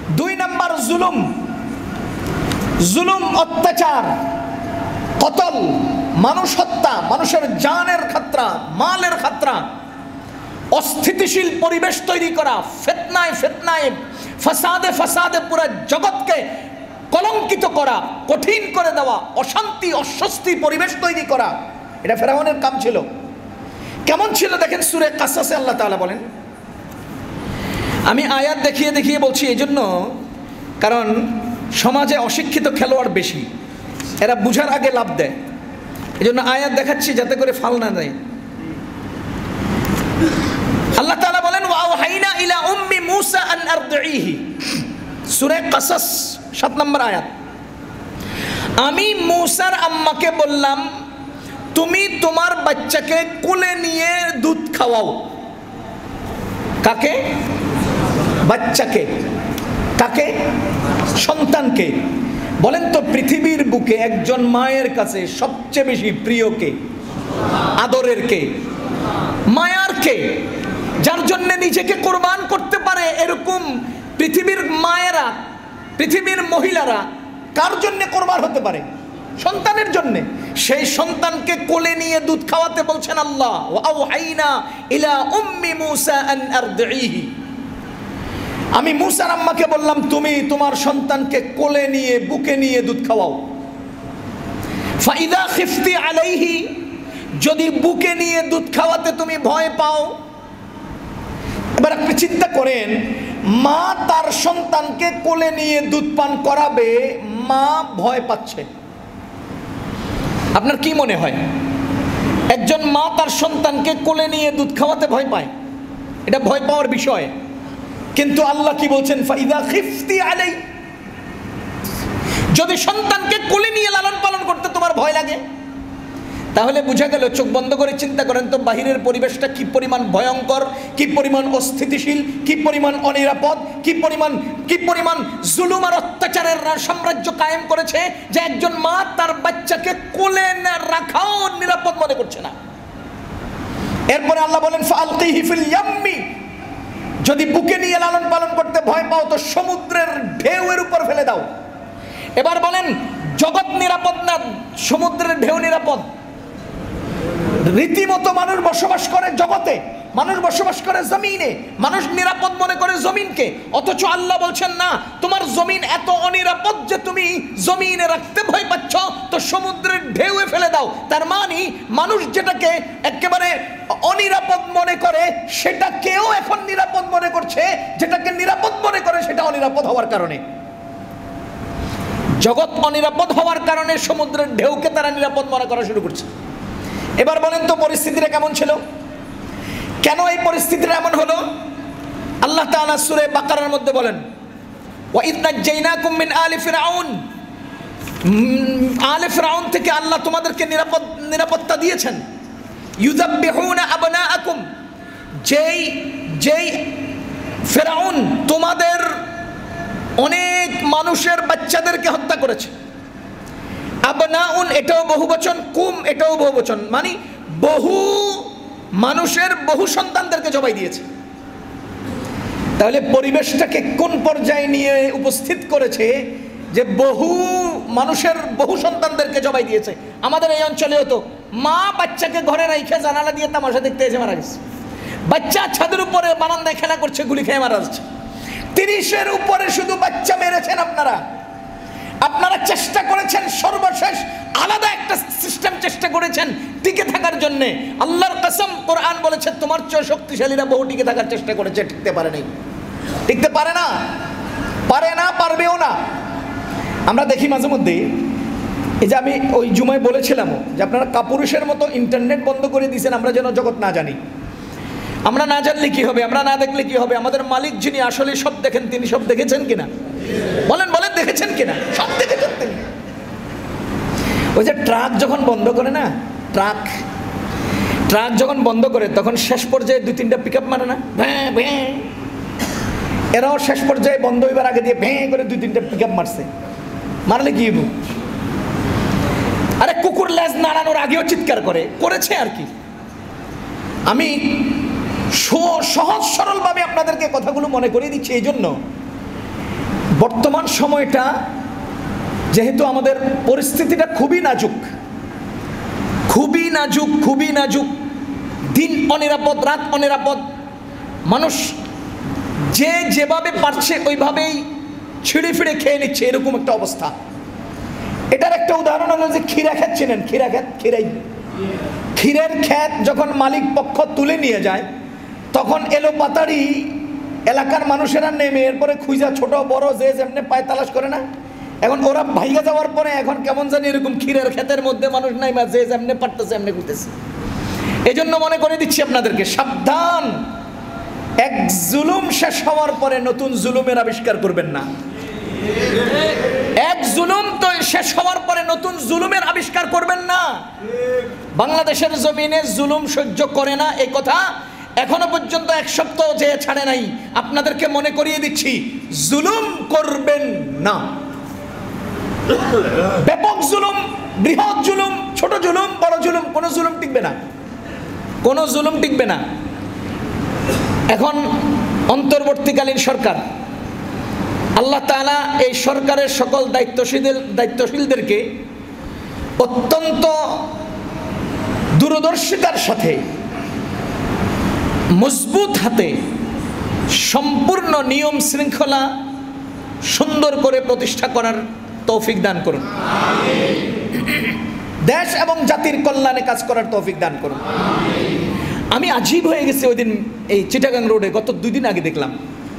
দুই নাম্বার জুলুম, জুলুম অত্যাচার, কতল, মানুষ হত্যা, মানুষের জানের খাতরা, মালের খাতরা, অস্থিতিশীল পরিবেশ তৈরি করা, ফিতনায় ফিতনায়, ফাসাদে ফাসাদে পুরো জগৎকে কলঙ্কিত করা, কঠিন করে দেওয়া, অশান্তি অস্বস্তি পরিবেশ তৈরি করা, এটা ফেরাউনের কাম ছিল। কেমন ছিল দেখেন সূরা কাসাসে আল্লাহ তাআলা বলেন, আমি আয়াত দেখিয়ে দেখিয়ে বলছি এই জন্য, কারণ সমাজে অশিক্ষিত খেলোয়াড় বেশি, এরা বুঝার আগে লাভ দেয়, এই জন্য আয়াত দেখাচ্ছি যাতে করে ফাল না দেয়। আল্লাহ তাআলা বলেন ওয়াওহাইনা ইলা উম্মি মূসা আন আরদিহি, সূরা কাসাস 7 নম্বর আয়াত। আমি মূসার আম্মাকে বললাম তুমি তোমার বাচ্চাকে কোলে নিয়ে দুধ খাওয়াও। কাকে? বাচ্চাকে। কাকে? সন্তানকে। বলেন তো পৃথিবীর বুকে একজন মায়ের কাছে সবচেয়ে বেশি প্রিয় কে? আদরের কে? মায়ার কে? যার জন্য নিজেকে কোরবান করতে পারে, এরকম পৃথিবীর মায়েরা, পৃথিবীর মহিলারা কার জন্য কোরবান হতে পারে? সন্তানের জন্য। সেই সন্তানকে কোলে নিয়ে দুধ খাওয়াতে বলছেন আল্লাহ, ওয়াওহাইনা ইলা উম্মি মূসা আন আরদিহি, আমি মূসার আম্মাকে বললাম তুমি তোমার সন্তানকে কোলে নিয়ে বুকে নিয়ে দুধ খাওয়াও। ফাইদা খিফতি আলাইহি, যদি বুকে নিয়ে দুধ খাওয়াতে তুমি ভয় পাও। এবার আপনি চিন্তা করেন, মা তার সন্তানকে কোলে নিয়ে দুধ পান করাবে, মা ভয় পাচ্ছে, আপনার কি মনে হয়? একজন মা তার সন্তানকে কোলে নিয়ে দুধ খাওয়াতে ভয় পায়, এটা ভয় পাওয়ার বিষয়। কিন্তু আল্লাহ কি বলছেন? ফাইদা খিফতি আলাই, যদি সন্তানকে কোলে নিয়ে লালন পালন করতে তোমার ভয় লাগে, তাহলে বোঝা গেল, চোখ বন্ধ করে চিন্তা করেন তো বাহিরের পরিবেশটা কি পরিমাণ ভয়ঙ্কর, কি পরিমাণ অস্থিতিশীল, কি পরিমাণ অনিরাপদ, কি পরিমাণ জুলুম আর অত্যাচারের সাম্রাজ্য কায়েম করেছে, যে একজন মা তার বাচ্চাকে কোলে না রাখাও নিরাপদ মনে করছে না। এরপরে আল্লাহ বলেন ফাআলকিহি ফিল ইয়াম্মি, যদি বুকে নিয়ে লালন পালন করতে ভয় পাও তো সমুদ্রের ঢেউয়ের উপর ফেলে দাও। এবার বলেন জগৎ নিরাপদ না সমুদ্রের ঢেউ নিরাপদ? রীতিমতো মানুষ বসবাস করে জগতে, মানুষ বসবাস করে জমিনে, মানুষ নিরাপদ মনে করে জমিনকে, অথচ আল্লাহ বলছেন না, তোমার জমিন এত অনিরাপদ যে তুমি জমিনে রাখতে ভয় পাচ্ছ, তো সমুদ্রের ঢেউয়ে ফেলে দাও। তার মানে মানুষ যেটাকে একেবারে অনিরাপদ মনে করে সেটাকেও এখন নিরাপদ মনে করছে, যেটাকে নিরাপদ মনে করে সেটা অনিরাপদ হওয়ার কারণে। জগৎ অনিরাপদ হওয়ার কারণে সমুদ্রের ঢেউকে তারা নিরাপদ মনে করা শুরু করছে। এবার বলেন তো পরিস্থিতিটা কেমন ছিল? কেন এই পরিস্থিতিটা এমন হলো? আল্লাহ তাআলা সূরা বাকারার মধ্যে বলেন ওয়া ইয নাজাইনাকুম মিন আলি ফিরআউন, আলে ফিরআউন থেকে আল্লাহ তোমাদেরকে নিরাপত্তা দিয়েছেন। ইউযাব্বিহুনা আবনাআকুম, যেই ফিরআউন তোমাদের অনেক মানুষের বাচ্চাদেরকে হত্যা করেছে। আবনাউন এটাও বহুবচন, কুম এটাও বহুবচন, মানে বহু মানুষের বহু সন্তানদেরকে জবাই দিয়েছে। তাহলে পরিবেশটাকে কোন পর্যায়ে নিয়ে উপস্থিত করেছে যে বহু মানুষের বহু সন্তানদেরকে জবাই দিয়েছে। আমাদের এই অঞ্চলেও তো মা বাচ্চাকে ঘরে রাইখে জানালা দিয়ে তামাশা দেখতে এসে মারা গেছে। বাচ্চা ছাদের উপরে বারান্দায় খেলা করছে, গুলি খেয়ে মারা যাচ্ছে। 30-এর উপরে শুধু বাচ্চা মেরেছেন আপনারা চেষ্টা করেছেন, সর্বশেষ আলাদা একটা সিস্টেম চেষ্টা করেছেন টিকে থাকার জন্য। আল্লাহর কসম, কোরআন বলেছে তোমার চেয়ে শক্তিশালীরা বহু টিকে থাকার চেষ্টা করেছে, টিকতে পারে নাই, টিকতে পারে না, পারবেও না। আমরা দেখি মাঝে মধ্যে, এই যে আমি ওই জুমায় বলেছিলাম যে আপনারা কাপুরুষের মতো ইন্টারনেট বন্ধ করে দিয়েছেন, আমরা যেন জগৎ না জানি। আমরা না জানলে কি হবে, আমরা না দেখলে কি হবে? আমাদের মালিক যিনি আসলে সব দেখেন, তিনি সব দেখেছেন কিনা? বলেন দেখেছেন কিনা? সব দেখেছেন তিনি। ওই যে ট্রাক যখন বন্ধ করে না, ট্রাক যখন বন্ধ করে তখন শেষ পর্যায়ে 2-3টা পিকআপ মারে না, ভ্যাঁ ভ্যাঁ, এরাও শেষ পর্যায়ে বন্ধ হইবার আগে দিয়ে ভ্যাঁ করে 2-3টা পিকআপ মারছে। মারলে কি হইব? আরে কুকুর লেজ নাড়ানোর আগেও চিৎকার করেছে আর কি। আমি সহজ সরলভাবে আপনাদেরকে কথাগুলো মনে করিয়ে দিচ্ছি এই জন্য, বর্তমান সময়টা যেহেতু আমাদের পরিস্থিতিটা খুবই নাজুক, দিন অনিরাপদ, রাত অনিরাপদ, মানুষ যে যেভাবে পারছে ওইভাবেই ছিঁড়ে ফিরে খেয়ে নিচ্ছে, এরকম একটা অবস্থা। এটার একটা উদাহরণ হলো যে ক্ষীরা ক্ষেত চেনেন, ক্ষীরের ক্ষেত যখন মালিক পক্ষ তুলে নিয়ে যায় তখন এলো পাতাড়ি এলাকার মানুষেরা নেমে এরপরে খুঁজা ছোট বড় যে যেমনি পায় তালাশ করে না। এখন ওরা ভাইগা যাওয়ার পরে এখন কেমন জানি এরকম ক্ষীরের ক্ষেতের মধ্যে মানুষ নাই, বা যে যেমনি পারতেছে এমনি করতেছে। এই জন্য মনে করে দিচ্ছি আপনাদেরকে, সাবধান, এক জুলুম শেষ হওয়ার পরে নতুন জুলুমের আবিষ্কার করবেন না। এক জুলুম তো শেষ হওয়ার পরে নতুন জুলুমের আবিষ্কার করবেন না। বাংলাদেশের জমিনে জুলুম সহ্য করে না এই কথা এখনো পর্যন্ত এক সপ্তাহ যে ছাড়ে নাই। আপনাদেরকে মনে করিয়ে দিচ্ছি, জুলুম করবেন না। ব্যাপক জুলুম, বৃহৎ জুলুম, ছোট জুলুম, বড় জুলুম, কোনো জুলুম টিকবে না, কোনো জুলুম টিকবে না। এখন অন্তর্বর্তীকালীন সরকার, আল্লাহ তাআলা এই সরকারের সকল দায়িত্বশীলদেরকে অত্যন্ত দূরদর্শিতার সাথে মজবুত হাতে সম্পূর্ণ নিয়ম শৃঙ্খলা সুন্দর করে প্রতিষ্ঠা করার তৌফিক দান করুন। দেশ এবং জাতির কল্যাণে কাজ করার তৌফিক দান করুন। আমি আজীব হয়ে গেছি, ওই দিন এই চিটাগাং রোডে গত 2 দিন আগে দেখলাম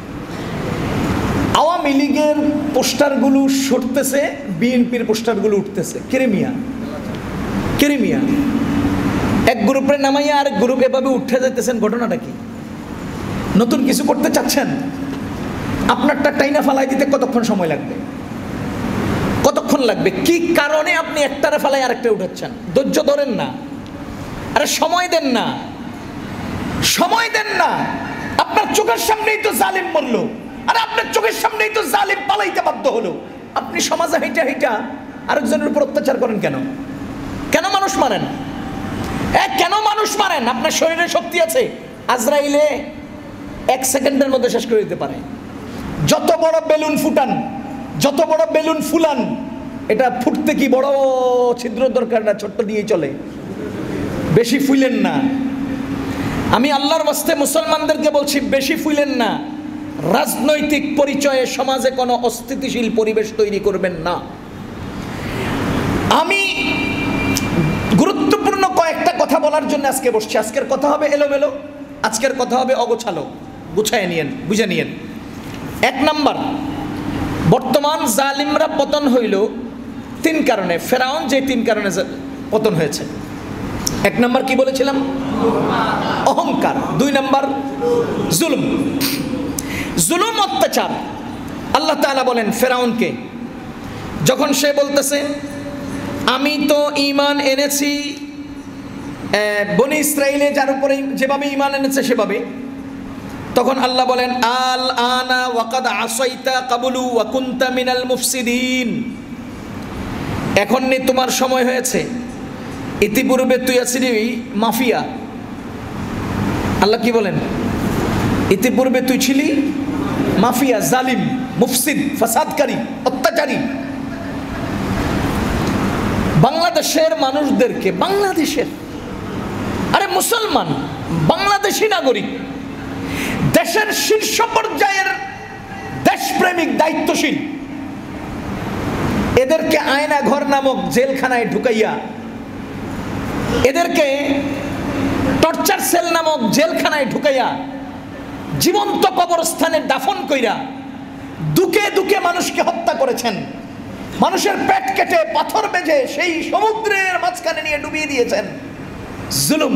আওয়ামী লীগের পোস্টারগুলো সরতেছে, বিএনপির পোস্টারগুলো উঠতেছে। কেরেমিয়া এক গ্রুপে নামাইয়া আরেক গ্রুপ এভাবে উঠে যাইতেছেন। ঘটনাটা কি? নতুন কিছু করতে চাচ্ছেন, আপনারটা টাইনা ফালাই দিতে কতক্ষণ সময় লাগবে? কতক্ষণ লাগবে? কি কারণে আপনি একটারে ফালাই আরেকটা উঠাচ্ছেন? ধৈর্য ধরেন না, আরে সময় দেন না, সময় দেন না। আপনার চোখের সামনেই তো জালিম মরলো, আরে আপনার চোখের সামনেই তো জালিম পালাইতে বাধ্য হলো। আপনি সমাজে হেঁটা আরেকজনের উপর অত্যাচার করেন কেন? কেন মানুষ মারেন? কেন মানুষ মারেন? আপনার শরীরে শক্তি আছে, আজরাইলে 1 সেকেন্ডের মধ্যে শেষ করে দিতে পারে। যত বড় বেলুন ফুটান, যত বড় বেলুন ফুলান, এটা ফুটতে কি বড় ছিদ্র দরকার না, ছোট্ট দিয়েই চলে। বেশি ফুলেন না। আমি আল্লাহর ওয়াস্তে মুসলমানদেরকে বলছি, বেশি ফুলেন না। রাজনৈতিক পরিচয়ে সমাজে কোনো অস্থিতিশীল পরিবেশ তৈরি করবেন না। আমি গুরুত্বপূর্ণ কয়েকটা কথা বলার জন্য আজকে বসছি। আজকের কথা হবে এলোমেলো, আজকের কথা হবে অগোছালো। গুছায় নিয়েন, বুঝে নিয়েন। 1 নাম্বার, বর্তমান জালিমরা পতন হইল 3 কারণে। ফেরাউন যে 3 কারণে পতন হয়েছে। 1 নাম্বার কি বলেছিলাম? অহংকার। 2 নাম্বার জুলুম, অত্যাচার। আল্লাহ তাআলা বলেন ফেরাউনকে, যখন সে বলতেছে আমি তো ঈমান এনেছি বনি ইসরাইলে, যার উপরে যেভাবে ঈমান এনেছে সেভাবে, তখন আল্লাহ বলেন আল আনা ওয়াকাদ আসাইতা কাবলু ওয়া কুনতা মিনাল মুফসিদিন। এখন নি তোমার সময় হয়েছে, ইতিপূর্বে তুই আছিলি মাফিয়া। আল্লাহ কি বলেন? ইতিপূর্বে তুই ছিলি মাফিয়া, জালিম, মুফসিদ, ফাসাদকারী, অত্যাচারী। বাংলাদেশের মানুষদেরকে, বাংলাদেশের, আরে মুসলমান বাংলাদেশি নাগরিক, দেশের শীর্ষ পর্যায়ের দেশপ্রেমিক দায়িত্বশীল, এদেরকে আয়না ঘর নামক জেলখানায় ঢুকাইয়া, এদেরকে টর্চার সেল নামক জেলখানায় ঢুকাইয়া, জীবন্ত কবরস্থানে দাফন কইরা দুকে দুকে মানুষকে হত্যা করেছেন। মানুষের পেট কেটে পাথর বেজে সেই সমুদ্রের মাঝখানে নিয়ে ডুবিয়ে দিয়েছেন। জুলুম,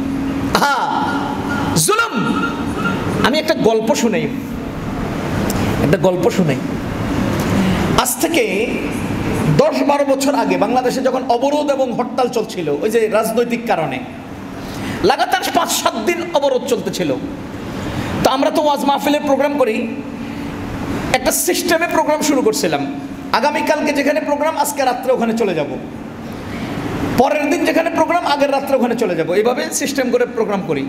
জুলুম। আমি একটা গল্প শুনাই, আজ থেকে 10-12 বছর আগে বাংলাদেশে যখন অবরোধ এবং হরতাল চলছিল, ওই যে রাজনৈতিক কারণে লাগাতার 5-7 দিন অবরোধ চলতেছিল। তো আমরা তো ওয়াজ মাহফিলের প্রোগ্রাম করি, একটা সিস্টেমে প্রোগ্রাম শুরু করছিলাম। আগামীকালকে যেখানে প্রোগ্রাম, আজকে রাত্রে ওখানে চলে যাব, পরের দিন যেখানে প্রোগ্রাম, আগের রাত্রে ওখানে চলে যাব, এইভাবে সিস্টেম করে প্রোগ্রাম করি।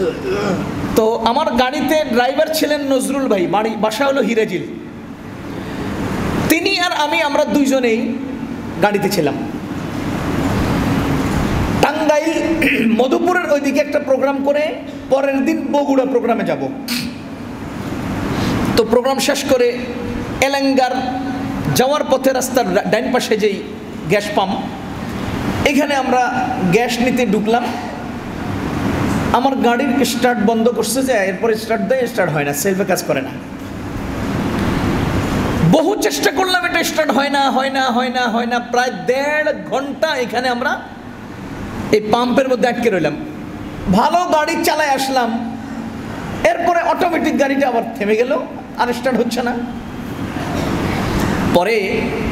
তো আমার গাড়িতে ড্রাইভার ছিলেন নজরুল ভাই, বাসা হলো হিরাজিল। তিনি আর আমি, আমরা দুইজনেই গাড়িতে ছিলাম। টাঙ্গাইল মধুপুরের ওইদিকে একটা প্রোগ্রাম করে পরের দিন বগুড়া প্রোগ্রামে যাব। তো প্রোগ্রাম শেষ করে এলেঙ্গার যাওয়ার পথে রাস্তার ডাইন পাশে যেই গ্যাস পাম্প, এখানে আমরা গ্যাস নিতে ঢুকলাম। আমার গাড়ির স্টার্ট বন্ধ করছে, যে এরপরে স্টার্ট দেয়, স্টার্ট হয় না, সেলফে কাজ করে না। বহু চেষ্টা করলাম, এটা স্টার্ট হয় না হয় না হয় না হয় না। প্রায় 1.5 ঘন্টা এখানে আমরা এই পাম্পের মধ্যে আটকে রইলাম। ভালো গাড়ি চালায় আসলাম, এরপরে অটোমেটিক গাড়িটা আবার থেমে গেল, আর স্টার্ট হচ্ছে না। পরে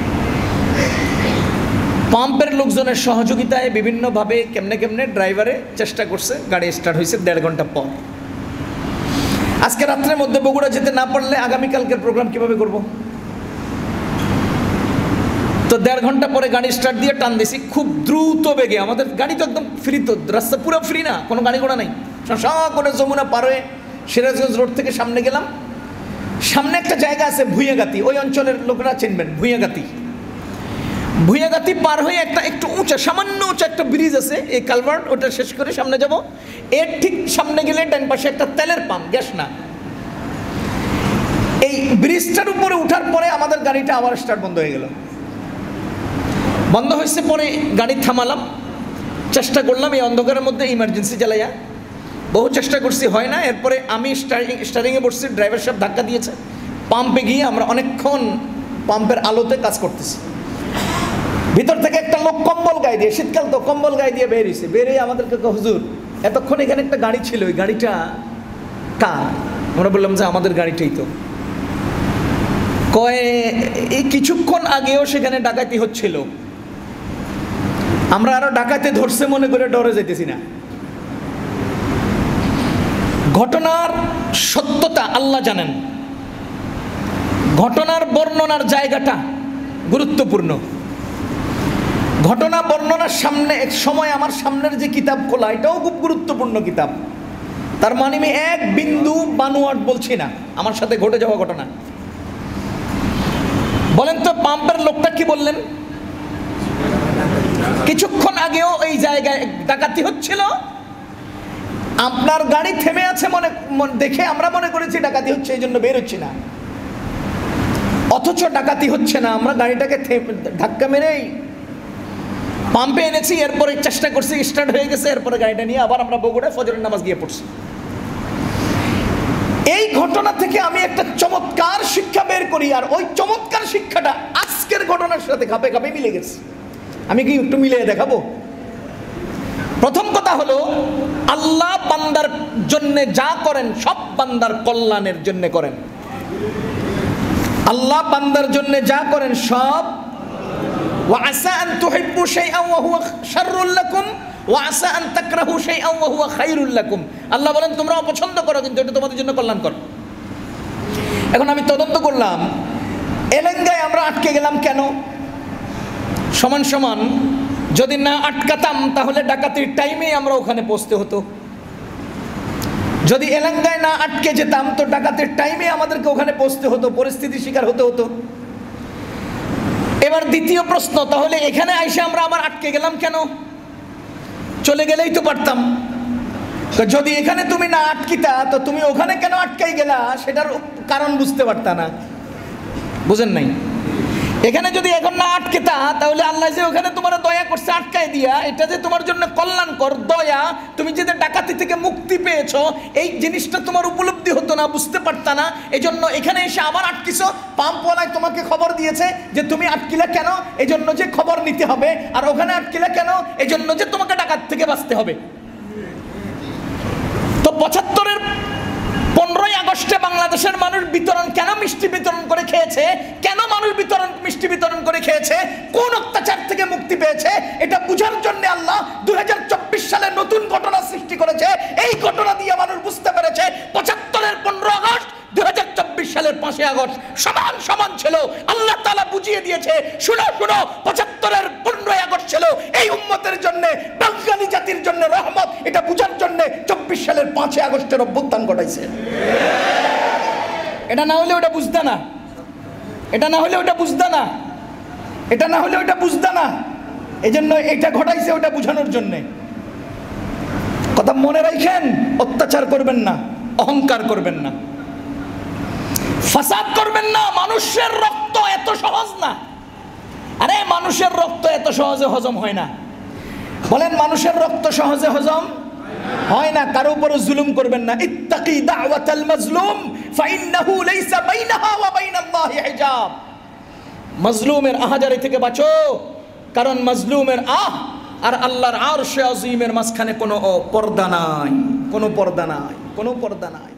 পাম্পের লোকজনের সহযোগিতায় বিভিন্নভাবে কেমনে কেমনে ড্রাইভারে চেষ্টা করছে, গাড়ি স্টার্ট হয়েছে 1.5 ঘন্টা পর। আজকে রাত্রের মধ্যে বগুড়া যেতে না পারলে আগামীকালকের প্রোগ্রাম কিভাবে করব? তো 1.5 ঘন্টা পরে গাড়ি স্টার্ট দিয়ে টান দিছি খুব দ্রুত বেগে। আমাদের গাড়ি তো একদম ফ্রি, তো রাস্তা পুরো ফ্রি না, কোনো গাড়ি ঘোড়া নাই। সব করে যমুনা পার হয়ে সিরাজগঞ্জ রোড থেকে সামনে গেলাম। সামনে একটা জায়গা আছে ভুঁইয়াগাতি, ওই অঞ্চলের লোকরা চিনবেন ভুঁইয়াগাতি। ভুঁইয়াগাতি পার হয়ে একটা একটু উঁচা, সামান্য উঁচা একটা ব্রিজ আছে, এই কালভার্ট, ওটা শেষ করে সামনে যাব। এর ঠিক সামনে গেলে ডান পাশে একটা তেলের পাম্প, গ্যাস না। এই ব্রিজটার উপরে উঠার পরে আমাদের গাড়িটা আবার স্টার্ট বন্ধ হয়ে গেল। বন্ধ হয়েছে, পরে গাড়ি থামালাম, চেষ্টা করলাম এই অন্ধকারের মধ্যে ইমার্জেন্সি জ্বালাইয়া, বহু চেষ্টা করছি, হয় না। এরপরে আমি স্টারিংয়ে বসছি, ড্রাইভার সাহেব ধাক্কা দিয়েছে। পাম্পে গিয়ে আমরা অনেকক্ষণ পাম্পের আলোতে কাজ করতেছি। ভিতর থেকে একটা লোক কম্বল গায়ে দিয়ে, শীতকাল তো কম্বল গায়ে দিয়ে বেরিয়েছে। বেরিয়ে আমাদেরকে, হুজুর এতক্ষণ এখানে একটা গাড়ি ছিল, ওই গাড়িটা কার? আমরা বললাম যে আমাদের গাড়িটাই তো। কয়ে এই কিছুক্ষণ আগেও সেখানে ডাকাতি হচ্ছিল, আমরা আরো ডাকাতে ধরছে মনে করে ডরে যাইতেছি না। ঘটনার সত্যতা আল্লাহ জানেন, ঘটনার বর্ণনার জায়গাটা গুরুত্বপূর্ণ। ঘটনা বর্ণনার সামনে এক সময় আমার সামনের যে কিতাব খোলা, এটাও খুব গুরুত্বপূর্ণ কিতাব। তার মানে আমি এক বিন্দু বানোয়াট বলছি না, আমার সাথে ঘটে যাওয়া ঘটনা। বলেন তো পাম্পের লোকটা কি বললেন? কিছুক্ষণ আগেও এই জায়গায় ডাকাতি হচ্ছিল, আপনার গাড়ি থেমে আছে মনে দেখে আমরা মনে করেছি ডাকাতি হচ্ছে, এই জন্য বের হচ্ছি না। অথচ ডাকাতি হচ্ছে না, আমরা গাড়িটাকে ধাক্কা মেরেই পাম্পে এনেছি। এরপরে চেষ্টা করছি, স্টার্ট হয়ে গেছে। এরপরে গাড়িটা নিয়ে আবার আমরা বগুড়ায় ফজরের নামাজ গিয়ে পড়ছি। এই ঘটনা থেকে আমি একটা চমৎকার শিক্ষা বের করি, আর ওই চমৎকার শিক্ষাটা আজকের ঘটনার সাথে খাপে খাপে মিলে গেছে। আমি কি একটু মিলিয়ে দেখাবো? প্রথম কথা হলো, আল্লাহ বান্দার জন্য যা করেন সব বান্দার কল্যাণের জন্য করেন। আল্লাহ বান্দার জন্য যা করেন সব, ওয়া আসা আন তুহিব্বু শাইআন ওয়া হুয়া শাররুল লাকুম ওয়া আসা আন তাকরাহু শাইআন ওয়া হুয়া খায়রুল লাকুম। আল্লাহ বলেন তোমরা অপছন্দ করো, কিন্তু এটা তোমাদের জন্য কল্যাণকর। এখন আমি তদন্ত করলাম, এলেঙ্গায় আমরা আটকে গেলাম কেন? সমান সমান যদি না আটকাতাম তাহলে ডাকাতির টাইমে আমরা ওখানে পৌঁছতে হতো। যদি এলেঙ্গায় না আটকে যেতাম তো ডাকাতির টাইমে আমাদেরকে ওখানে পৌঁছতে হতো, পরিস্থিতির শিকার হতে হতো। এবার দ্বিতীয় প্রশ্ন, তাহলে এখানে আইসা আমরা আবার আটকে গেলাম কেন? চলে গেলেই তো পারতাম। তো যদি এখানে তুমি না আটকিতা তো তুমি ওখানে কেন আটকাই গেলা, সেটার কারণ বুঝতে পারতা না। বুঝেন নাই? এখানে যদি এখন না আটকেতা তাহলে আল্লাহ যে ওখানে তোমার দয়া করছে আটকায় দিয়া, এটা যে তোমার জন্য কল্যাণকর দয়া, তুমি যে ডাকাতি থেকে মুক্তি পেয়েছো, এই জিনিসটা তোমার উপলব্ধি হতো না, বুঝতে পারতা না। এই জন্য এখানে এসে আবার আটকিছো। পাম্পওয়ালায় তোমাকে খবর দিয়েছে যে তুমি আটকিলা কেন, এই জন্য যে খবর নিতে হবে। আর ওখানে আটকিলা কেন, এই জন্য যে তোমাকে ডাকাত থেকে বাঁচতে হবে। তো 75-এর 15ই আগস্টে বাংলাদেশের মানুষ বিতরণ কেন মিষ্টি বিতরণ করে খেয়েছে, কেন মানুষ মিষ্টি বিতরণ করে খেয়েছে, কোন অত্যাচার থেকে মুক্তি পেয়েছে, এটা বুঝার জন্য আল্লাহ 2024 সালে নতুন ঘটনা সৃষ্টি করেছে। এই ঘটনা দিয়ে মানুষ বুঝতে পেরেছে 75-এর 15 আগস্ট 2024 সালের 5 আগস্ট সমান সমান ছিল। আল্লাহ তাআলা বুঝিয়ে দিয়েছে, শুনো শুনো, 75-এর 15 আগস্ট ছিল এই উম্মতের জন্য, বাঙালি জাতির জন্য রহমত। এটা বুঝার জন্য 24 সালের 5 আগস্টের অভ্যুত্থান ঘটাইছে। এটা না হলে ওটা বুঝতে না। এটা না হলে ওটা বুঝতা না, এটা না হলে ওটা বুঝতা না, এই জন্য এটা ঘটাইছে ওটা বুঝানোর জন্যে। কথা মনে রাখেন, অত্যাচার করবেন না, অহংকার করবেন না, ফাসাদ করবেন না। মানুষের রক্ত এত সহজ না। আরে মানুষের রক্ত এত সহজে হজম হয় না। বলেন মানুষের রক্ত সহজে হজম হয় না। কারো উপর জুলুম করবেন না। ইত্তাকি দাওয়াতাল মাজলুম ফাইন্নাহু লাইসা বাইনাহা ওয়া বাইনাল্লাহি হিজাব। মাজলুমের আহাজারি থেকে বাঁচো, কারণ মাজলুমের আর আল্লাহর আরশে আজিমের মাঝখানে কোনো পর্দা নাই, কোনো পর্দা নাই, কোনো পর্দা নাই।